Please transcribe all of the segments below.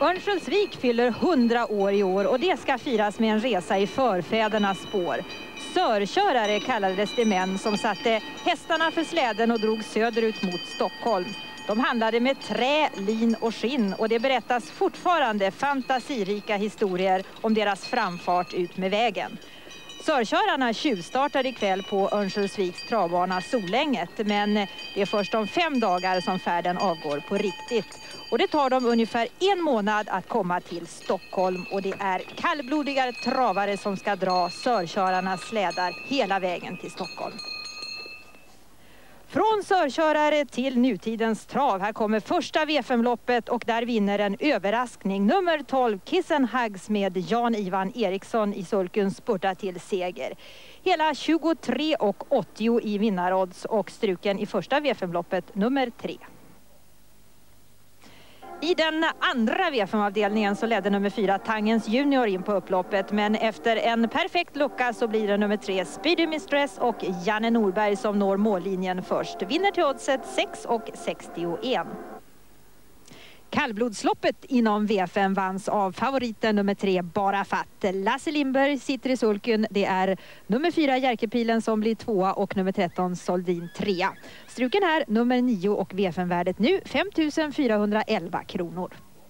Örnsköldsvik fyller 100 år i år och det ska firas med en resa i förfädernas spår. Sörkörare kallades de män som satte hästarna för släden och drog söderut mot Stockholm. De handlade med trä, lin och skinn och det berättas fortfarande fantasirika historier om deras framfart ut med vägen. Sörkörarna tjuvstartar ikväll på Örnsköldsviks travbana Solänget, men det är först om 5 dagar som färden avgår på riktigt. Och det tar dem ungefär 1 månad att komma till Stockholm och det är kallblodiga travare som ska dra sörkörarnas slädar hela vägen till Stockholm. Från sörkörare till nutidens trav. Här kommer första V5-loppet och där vinner en överraskning. Nummer 12 Kissen Hugs med Jan-Ivan Eriksson i sulken spurtar till seger. Hela 23,80 i vinnarodds och struken i första V5-loppet nummer 3. I den andra V5-avdelningen så ledde nummer 4 Tangens Junior in på upploppet, men efter en perfekt lucka så blir det nummer 3 Speedy Mistress och Janne Norberg som når mållinjen först. Vinner till oddset 6,61. Kallblodsloppet inom V5 vanns av favoriten nummer 3 Bara Fatt. Lasse Lindberg sitter i sulken. Det är nummer 4 Järkepilen som blir 2 och nummer 13 Soldin 3. Struken här nummer 9 och V5-värdet nu 5 411 kronor.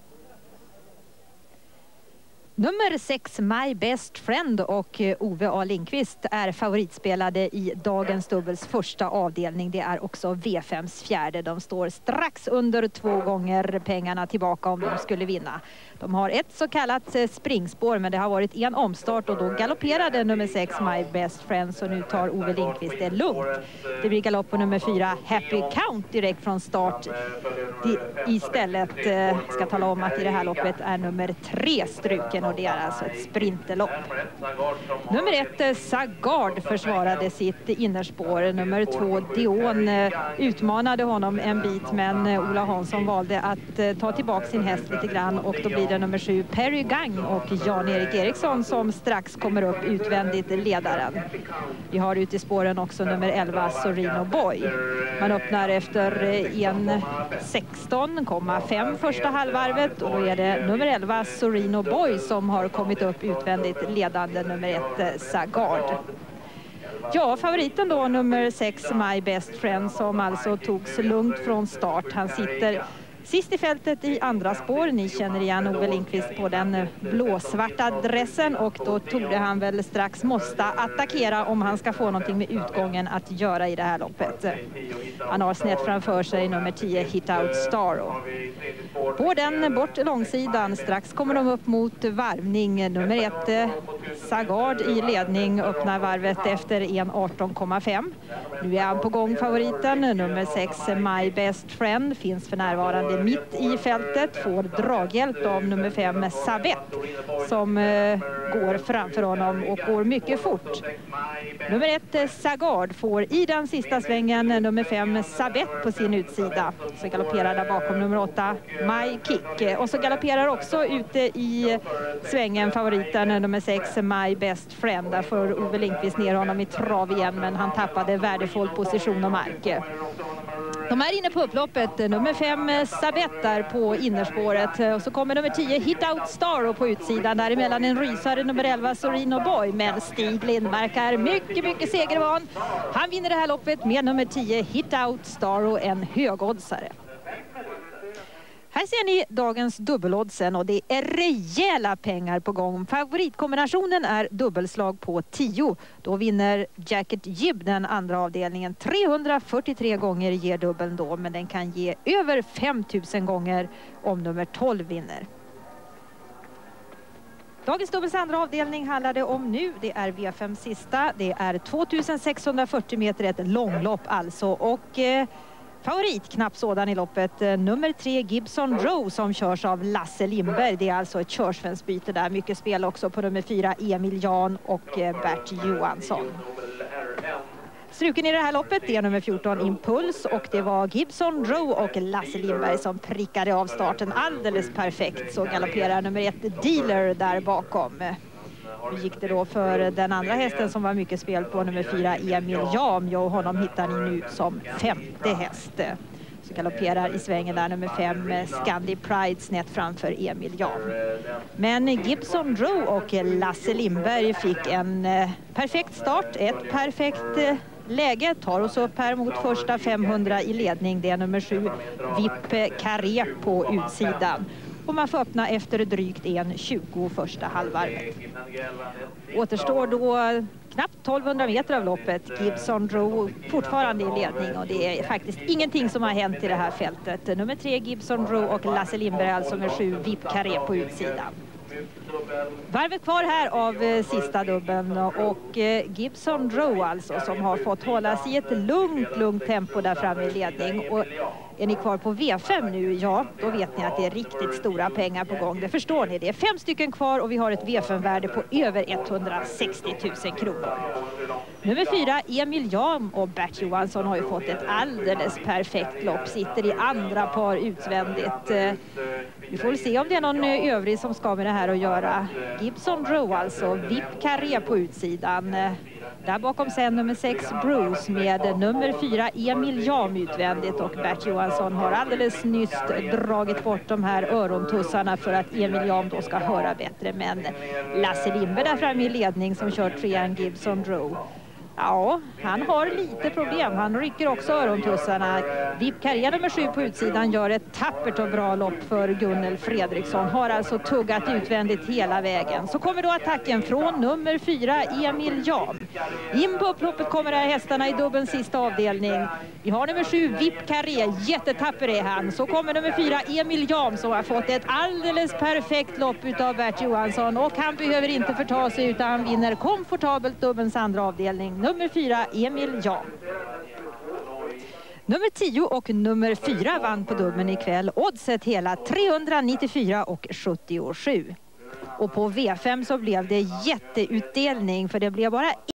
Nummer 6 My Best Friend och Ove A. Lindqvist är favoritspelade i dagens dubbels första avdelning. Det är också V5s fjärde. De står strax under 2 gånger pengarna tillbaka om de skulle vinna. De har ett så kallat springspår, men det har varit en omstart och då galopperade nummer 6 My Best Friend, så nu tar Ove Lindqvist det lugnt. Det blir galopp på nummer 4 Happy Count direkt från start. Istället ska tala om att i det här loppet är nummer 3 struken och det är alltså ett sprinterlopp. Nummer 1 Sagard försvarade sitt innerspår. Nummer 2 Dion utmanade honom en bit, men Ola Hansson valde att ta tillbaka sin häst lite grann och då blir det nummer 7 Perry Gang och Jan-Erik Eriksson som strax kommer upp utvändigt ledaren. Vi har ute i spåren också nummer 11 Sorino Boy. Man öppnar efter 1,16,5 första halvvarvet och då är det nummer 11 Sorino Boy som har kommit upp utvändigt ledande nummer 1 Sagard. Ja, favoriten då nummer 6 My Best Friend som alltså togs lugnt från start. Han sitter sist i fältet i andra spår. Ni känner igen Ove Lindqvist på den blåsvarta dressen och då torde han väl strax måste attackera om han ska få någonting med utgången att göra i det här loppet. Han har snett framför sig nummer 10 Hit Out Star. På den bort långsidan strax kommer de upp mot varvning. Nummer 1 Sagard i ledning öppnar varvet efter 1,18,5. Nu är han på gång favoriten. Nummer 6 My Best Friend finns för närvarande mitt i fältet, får draghjälp av nummer 5 Sabet som går framför honom och går mycket fort. Nummer 1 Sagard får i den sista svängen nummer 5 Sabet på sin utsida. Så galopperar där bakom nummer 8 My Kick. Och så galopperar också ute i svängen favoriten nummer 6 My Best Friend. Där får Ove Lindqvist ner honom i trav igen, men han tappade värdefull position och mark. De är inne på upploppet. Nummer 5 Sabet där på innerspåret. Och så kommer nummer 10 Hit Out Star på utsidan. Däremellan en rysare nummer 11 Sorino Boy. Men Stig Lindmark är mycket segervan. Han vinner det här loppet med nummer 10 Hit Out Star och en högoddsare. Här ser ni dagens dubbeloddsen och det är rejäla pengar på gång. Favoritkombinationen är dubbelslag på 10. Då vinner Jacket Jib den andra avdelningen. 343 gånger ger dubbeln då, men den kan ge över 5000 gånger om nummer 12 vinner. Dagens dubbels andra avdelning handlar det om nu. Det är V5 sista. Det är 2640 meter, ett långlopp alltså. Och favorit, knappt sådan i loppet, nummer 3 Gibson Row som körs av Lasse Lindberg. Det är alltså ett körsvensbyte där. Mycket spel också på nummer 4 Emil Jan och Bert Johansson. Struken i det här loppet är nummer 14 Impuls och det var Gibson Row och Lasse Lindberg som prickade av starten alldeles perfekt. Så galopperar nummer 1 Dealer där bakom. Nu gick det då för den andra hästen som var mycket spel på nummer 4 Emil Jam. Och honom hittar ni nu som 5:e häst. Så galopperar i svängen där nummer 5 Scandi Pride snett framför Emil Jan. Men Gibson Drew och Lasse Lindberg fick en perfekt start, ett perfekt läge, tar oss upp här mot första 500 i ledning. Det är nummer 7 VIP Carré på utsidan. Och man får öppna efter drygt 1:20 första halvvarvet. Återstår då knappt 1200 meter av loppet. Gibson Drew fortfarande i ledning och det är faktiskt ingenting som har hänt i det här fältet. Nummer 3 Gibson Drew och Lasse Lindberg alltså med 7 VIP Carré på utsidan. Varvet kvar här av sista dubben och Gibson Drew alltså som har fått hålla sig i ett lugnt tempo där framme i ledning. Och är ni kvar på V5 nu, ja, då vet ni att det är riktigt stora pengar på gång. Det förstår ni, det är 5 stycken kvar och vi har ett V5-värde på över 160 000 kronor. Nummer 4, Emil Jan och Bert Johansson har ju fått ett alldeles perfekt lopp. Sitter i andra par utvändigt. Vi får se om det är någon övrig som ska med det här att göra. Gibson Drew alltså, VIP Carré på utsidan. Där bakom sen nummer 6 Bruce med nummer 4 Emil Jan utvändigt och Bert Johansson har alldeles nyss dragit bort de här örontussarna för att Emil Jan då ska höra bättre. Men Lasse Lindberg där framme i ledning som kör 3 Gibson Drew. Ja, han har lite problem. Han rycker också örontussarna. VIP Carré nummer 7 på utsidan gör ett tappert och bra lopp för Gunnel Fredriksson. Har alltså tuggat utvändigt hela vägen. Så kommer då attacken från nummer 4 Emil Jan. In på upploppet kommer här hästarna i dubbelns sista avdelning. Vi har nummer 7 VIP Carré. Jättetapper är han. Så kommer nummer 4 Emil Jan som har fått ett alldeles perfekt lopp utav Bert Johansson. Och han behöver inte förta sig utan han vinner komfortabelt dubbelns andra avdelning. Nummer 4 Emil Jan. Nummer 10 och nummer 4 vann på dubben ikväll. Oddset hela 394,77. Och på V5 så blev det jätteutdelning för det blev bara